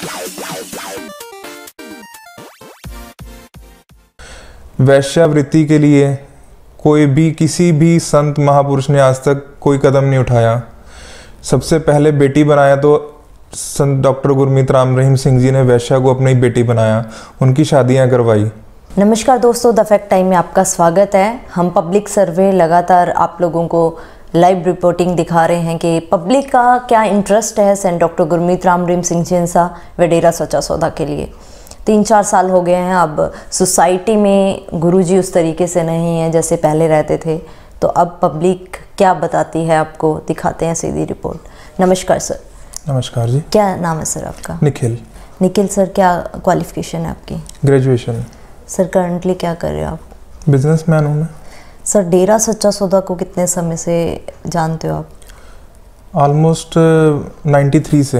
वैश्यावृत्ति के लिए कोई भी किसी भी संत महापुरुष ने आज तक कोई कदम नहीं उठाया। सबसे पहले बेटी बनाया तो संत डॉक्टर गुरमीत राम रहीम सिंह जी ने वैश्या को अपनी बेटी बनाया, उनकी शादियां करवाई। नमस्कार दोस्तों, द फैक्ट टाइम में आपका स्वागत है। हम पब्लिक सर्वे लगातार आप लोगों को लाइव रिपोर्टिंग दिखा रहे हैं कि पब्लिक का क्या इंटरेस्ट है सेंट डॉक्टर गुरमीत राम रहीम सिंह जिनसा व डेरा सच्चा सौदा के लिए। 3-4 साल हो गए हैं। अब सोसाइटी में गुरुजी उस तरीके से नहीं है जैसे पहले रहते थे, तो अब पब्लिक क्या बताती है आपको दिखाते हैं सीधी रिपोर्ट। नमस्कार सर। नमस्कार जी। क्या नाम है सर आपका? निखिल। निखिल सर, क्या क्वालिफिकेशन है आपकी? ग्रेजुएशन। सर करंटली क्या कर रहे हो आप? बिजनेसमैन हूँ मैं। सर डेरा सच्चा सौदा को कितने समय से जानते हो आप? ऑलमोस्ट 93 से।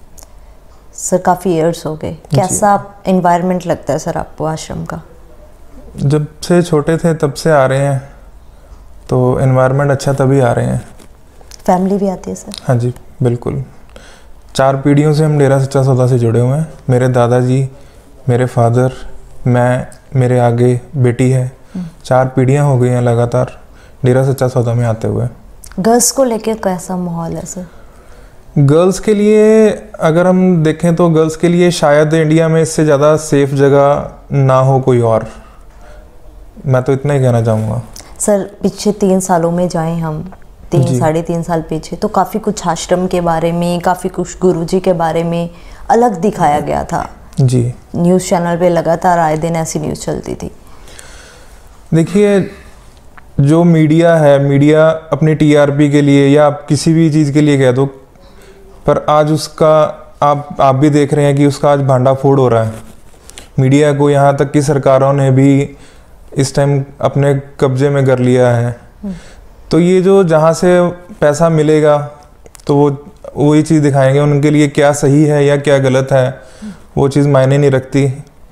सर काफ़ी ईयर्स हो गए। कैसा एनवायरनमेंट लगता है सर आपको आश्रम का? जब से छोटे थे तब से आ रहे हैं, तो एनवायरनमेंट अच्छा तभी आ रहे हैं। फैमिली भी आती है सर? हाँ जी बिल्कुल। 4 पीढ़ियों से हम डेरा सच्चा सौदा से जुड़े हुए हैं। मेरे दादाजी, मेरे फादर, मैं, मेरे आगे बेटी है। 4 पीढ़ियाँ हो गई हैं लगातार डेरा सच्चा सौदा में आते हुए। गर्ल्स को लेकर कैसा माहौल है सर? गर्ल्स के लिए अगर हम देखें तो गर्ल्स के लिए शायद इंडिया में इससे ज़्यादा सेफ जगह ना हो कोई और, मैं तो इतना ही कहना चाहूँगा। सर पिछले 3 सालों में जाएं हम 3-3.5 साल पीछे, तो काफ़ी कुछ आश्रम के बारे में, काफ़ी कुछ गुरुजी के बारे में अलग दिखाया गया था जी। न्यूज़ चैनल पे लगातार आए दिन ऐसी न्यूज़ चलती थी। देखिए, जो मीडिया है, मीडिया अपनी टीआरपी के लिए या आप किसी भी चीज़ के लिए कह दो, पर आज उसका आप भी देख रहे हैं कि उसका आज भांडा फोड़ हो रहा है। मीडिया को यहाँ तक कि सरकारों ने भी इस टाइम अपने कब्जे में कर लिया है। तो ये जो जहाँ से पैसा मिलेगा तो वो वही चीज़ दिखाएंगे। उनके लिए क्या सही है या क्या गलत है वो चीज़ मायने नहीं रखती।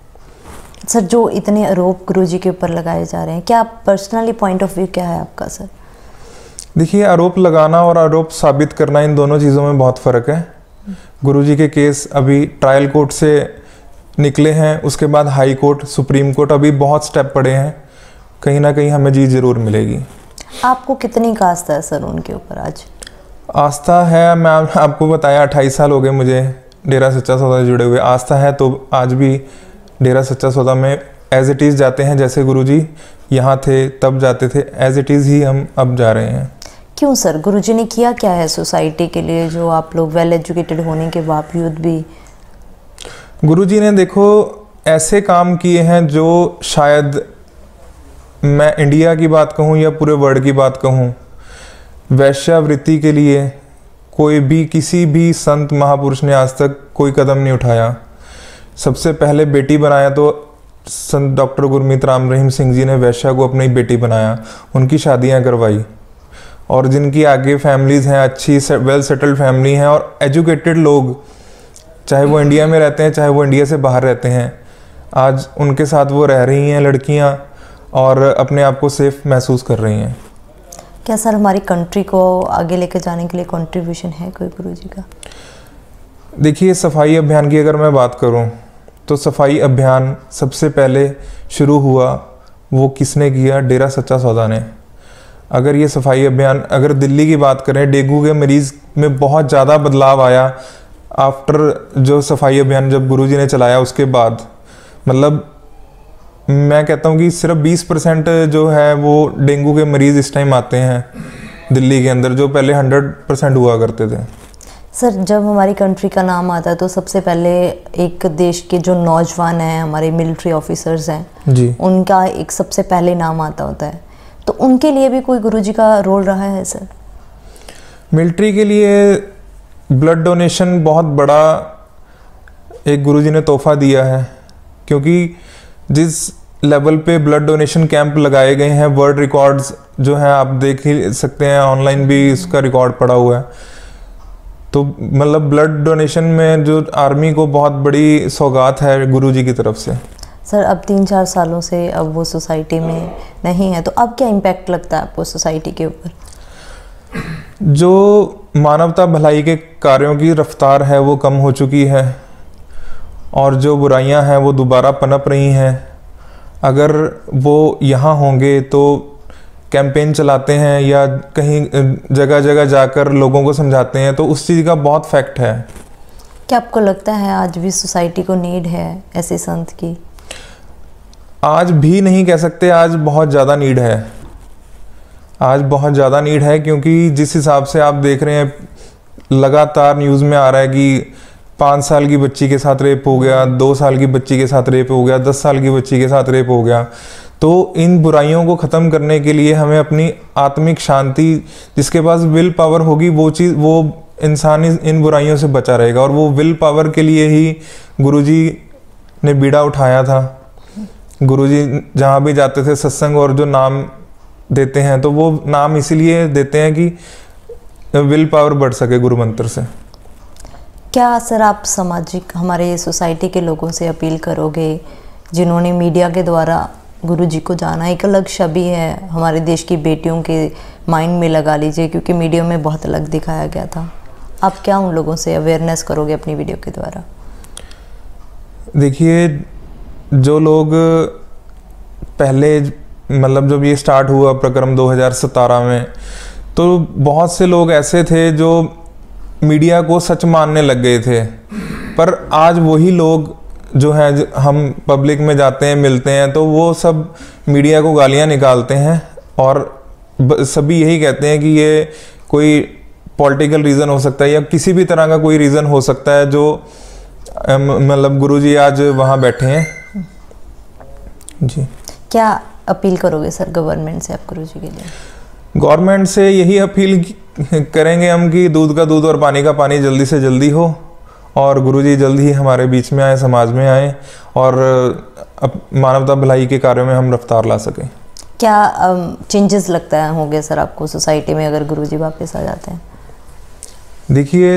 सर जो इतने आरोप गुरुजी के ऊपर लगाए जा रहे हैं, क्या पर्सनली पॉइंट ऑफ व्यू क्या है आपका सर? देखिए, आरोप लगाना और आरोप साबित करना, इन दोनों चीज़ों में बहुत फ़र्क है। गुरुजी के केस अभी ट्रायल कोर्ट से निकले हैं, उसके बाद हाई कोर्ट, सुप्रीम कोर्ट, अभी बहुत स्टेप पड़े हैं। कहीं ना कहीं हमें जीत ज़रूर मिलेगी। आपको कितनी आस्था है सर उनके ऊपर आज? आस्था है, मैं आपको बताया 28 साल हो गए मुझे डेरा सच्चा सौदा से जुड़े हुए। आस्था है तो आज भी डेरा सच्चा सौदा में एज इट इज़ जाते हैं। जैसे गुरुजी यहाँ थे तब जाते थे, एज इट इज़ ही हम अब जा रहे हैं। क्यों सर? गुरुजी ने किया क्या है सोसाइटी के लिए जो आप लोग वेल एजुकेटेड होने के बावजूद भी? गुरुजी ने देखो ऐसे काम किए हैं जो शायद मैं इंडिया की बात कहूँ या पूरे वर्ल्ड की बात कहूँ, वैश्यावृत्ति के लिए कोई भी किसी भी संत महापुरुष ने आज तक कोई कदम नहीं उठाया। सबसे पहले बेटी बनाया तो संत डॉक्टर गुरमीत राम रहीम सिंह जी ने वैश्या को अपनी बेटी बनाया, उनकी शादियां करवाई। और जिनकी आगे फैमिलीज़ हैं, अच्छी वेल सेटल्ड फैमिली हैं और एजुकेटेड लोग, चाहे वो इंडिया में रहते हैं चाहे वो इंडिया से बाहर रहते हैं, आज उनके साथ वो रह रही हैं लड़कियां और अपने आप को सेफ महसूस कर रही हैं। क्या सर हमारी कंट्री को आगे लेकर जाने के लिए कंट्रीब्यूशन है कोई गुरुजी का? देखिए, सफाई अभियान की अगर मैं बात करूं तो सफाई अभियान सबसे पहले शुरू हुआ वो किसने किया? डेरा सच्चा सौदा ने। अगर ये सफाई अभियान, अगर दिल्ली की बात करें, डेंगू के मरीज़ में बहुत ज़्यादा बदलाव आया आफ्टर जो सफाई अभियान जब गुरुजी ने चलाया उसके बाद। मतलब मैं कहता हूँ कि सिर्फ 20% जो है वो डेंगू के मरीज़ इस टाइम आते हैं दिल्ली के अंदर, जो पहले 100% हुआ करते थे। सर जब हमारी कंट्री का नाम आता है तो सबसे पहले एक देश के जो नौजवान हैं, हमारे मिलिट्री ऑफिसर्स हैं जी, उनका एक सबसे पहले नाम आता होता है। तो उनके लिए भी कोई गुरुजी का रोल रहा है सर? मिलिट्री के लिए ब्लड डोनेशन बहुत बड़ा एक गुरुजी ने तोहफा दिया है, क्योंकि जिस लेवल पे ब्लड डोनेशन कैंप लगाए गए हैं, वर्ल्ड रिकॉर्ड्स जो हैं आप देख ही सकते हैं, ऑनलाइन भी इसका रिकॉर्ड पड़ा हुआ है। तो मतलब ब्लड डोनेशन में जो आर्मी को बहुत बड़ी सौगात है गुरुजी की तरफ से। सर अब 3-4 सालों से अब वो सोसाइटी में नहीं है, तो अब क्या इम्पैक्ट लगता है आपको सोसाइटी के ऊपर? जो मानवता भलाई के कार्यों की रफ्तार है वो कम हो चुकी है। और जो बुराइयां हैं वो दोबारा पनप रही हैं। अगर वो यहाँ होंगे तो कैंपेन चलाते हैं या कहीं जगह जगह जाकर लोगों को समझाते हैं, तो उस चीज़ का बहुत फैक्ट है। क्या आपको लगता है आज भी सोसाइटी को नीड है ऐसे संत की? आज भी नहीं कह सकते, आज बहुत ज़्यादा नीड है। आज बहुत ज़्यादा नीड है, क्योंकि जिस हिसाब से आप देख रहे हैं, लगातार न्यूज़ में आ रहा है कि 5 साल की बच्ची के साथ रेप हो गया, 2 साल की बच्ची के साथ रेप हो गया, 10 साल की बच्ची के साथ रेप हो गया। तो इन बुराइयों को ख़त्म करने के लिए हमें अपनी आत्मिक शांति, जिसके पास विल पावर होगी, वो इंसान इन बुराइयों से बचा रहेगा। और वो विल पावर के लिए ही गुरुजी ने बीड़ा उठाया था। गुरुजी जहाँ भी जाते थे सत्संग, और जो नाम देते हैं तो वो नाम इसीलिए देते हैं कि विल पावर बढ़ सके गुरु मंत्र से। क्या सर आप सामाजिक हमारे सोसाइटी के लोगों से अपील करोगे जिन्होंने मीडिया के द्वारा गुरुजी को जाना, एक अलग छवि है हमारे देश की बेटियों के माइंड में, लगा लीजिए, क्योंकि मीडिया में बहुत अलग दिखाया गया था, आप क्या उन लोगों से अवेयरनेस करोगे अपनी वीडियो के द्वारा? देखिए, जो लोग पहले मतलब जब ये स्टार्ट हुआ प्रक्रम 2017 में, तो बहुत से लोग ऐसे थे जो मीडिया को सच मानने लग गए थे। पर आज वही लोग जो हैं, हम पब्लिक में जाते हैं, मिलते हैं, तो वो सब मीडिया को गालियां निकालते हैं और सभी यही कहते हैं कि ये कोई पॉलिटिकल रीज़न हो सकता है या किसी भी तरह का कोई रीज़न हो सकता है जो मतलब गुरुजी आज वहाँ बैठे हैं। जी, क्या अपील करोगे सर गवर्नमेंट से आप गुरुजी के लिए? गवर्नमेंट से यही अपील करेंगे हम कि दूध का दूध और पानी का पानी जल्दी से जल्दी हो, और गुरुजी जल्दी ही हमारे बीच में आए, समाज में आए, और मानवता भलाई के कार्यों में हम रफ्तार ला सकें। क्या चेंजेस लगता है होंगे सर आपको सोसाइटी में अगर गुरुजी वापस आ जाते हैं? देखिए,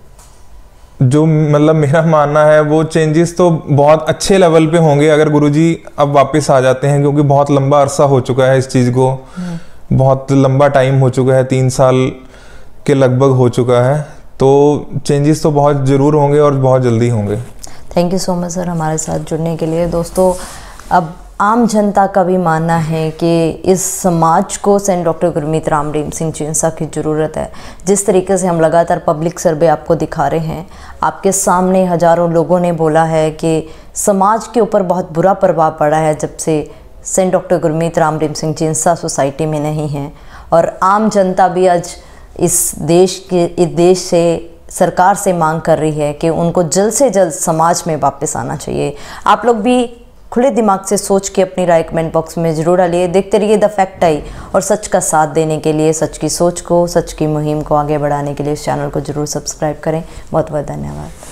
जो मतलब मेरा मानना है, वो चेंजेस तो बहुत अच्छे लेवल पे होंगे अगर गुरुजी अब वापस आ जाते हैं, क्योंकि बहुत लंबा अरसा हो चुका है इस चीज़ को, बहुत लंबा टाइम हो चुका है, 3 साल के लगभग हो चुका है। तो चेंजेस तो बहुत ज़रूर होंगे और बहुत जल्दी होंगे। Thank you so much sir हमारे साथ जुड़ने के लिए। दोस्तों, अब आम जनता का भी मानना है कि इस समाज को सेंट डॉक्टर गुरमीत राम रहीम सिंह चिंसा की ज़रूरत है। जिस तरीके से हम लगातार पब्लिक सर्वे आपको दिखा रहे हैं, आपके सामने हज़ारों लोगों ने बोला है कि समाज के ऊपर बहुत बुरा प्रभाव पड़ा है जब से सेंट डॉक्टर गुरमीत राम रहीम सिंह चिंसा सोसाइटी में नहीं है। और आम जनता भी आज इस देश से, सरकार से मांग कर रही है कि उनको जल्द से जल्द समाज में वापस आना चाहिए। आप लोग भी खुले दिमाग से सोच के अपनी राय कमेंट बॉक्स में ज़रूर डालिए। देखते रहिए द फैक्ट आई, और सच का साथ देने के लिए, सच की सोच को, सच की मुहिम को आगे बढ़ाने के लिए इस चैनल को ज़रूर सब्सक्राइब करें। बहुत बहुत धन्यवाद।